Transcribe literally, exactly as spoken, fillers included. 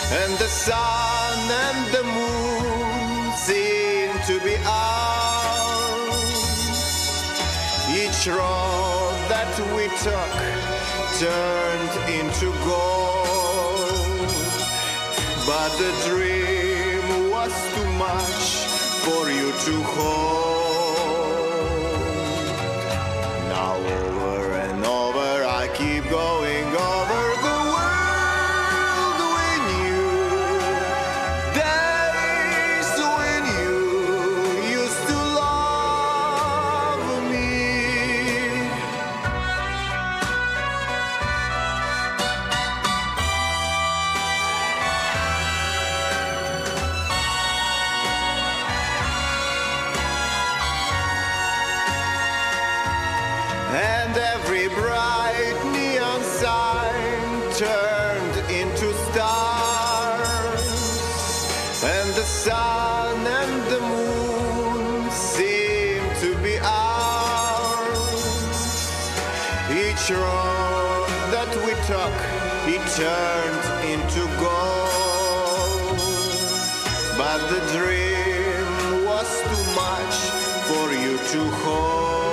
and the sun and the moon seem to be ours. Each road that we took turned into gold, but the dream was too much for you to hold. Now over and over I keep going over the world with you. Days when you used to love me. And every bright neon sign turned into stars, and the sun and the moon seemed to be ours. Each road that we took, it turned into gold, but the dream was too much for you to hold.